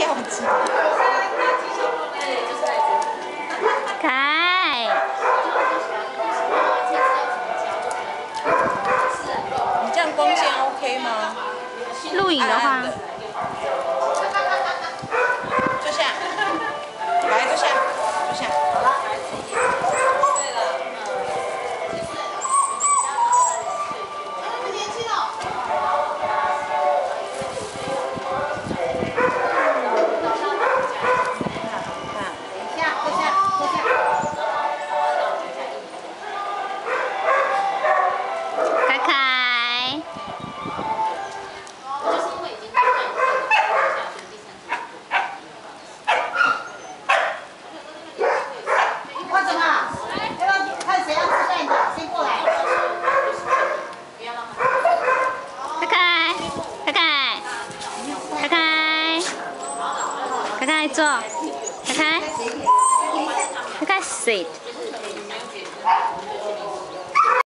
跳机。 凯， 你这样光线 OK 吗？ 录影的话， 坐下，来坐下，坐下。好了。对了。那么年轻哦。 凯凯， 换什么？要不要看谁要吃蛋的？先过来。 凯凯，凯凯，凯凯，凯凯坐，凯凯，凯凯 sit。